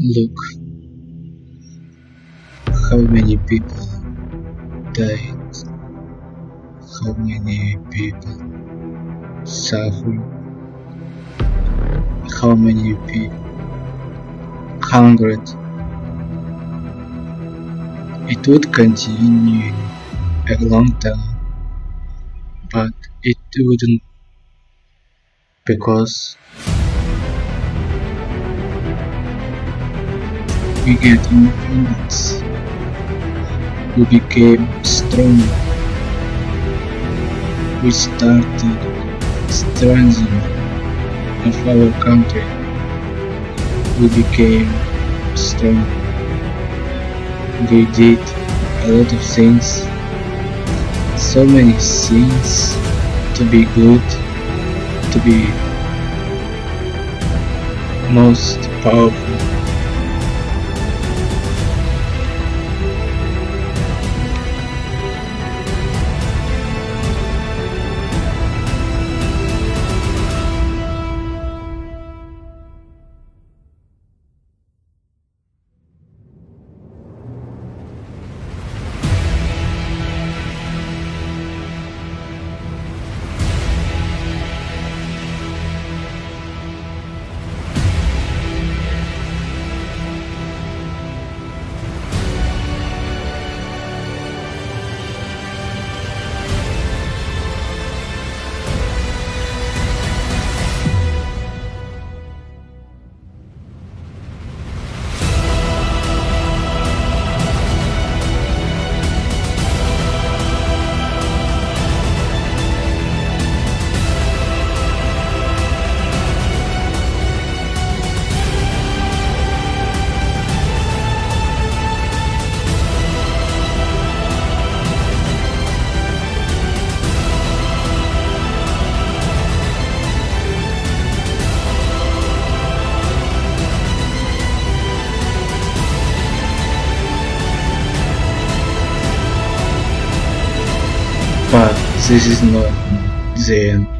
Look how many people died, how many people suffer, how many people hungered. It would continue a long time, but it wouldn't, because we get independence. We became stronger. We started strengthening of our country. We became strong. We did a lot of things, so many things, to be good, to be most powerful. But this is not the end.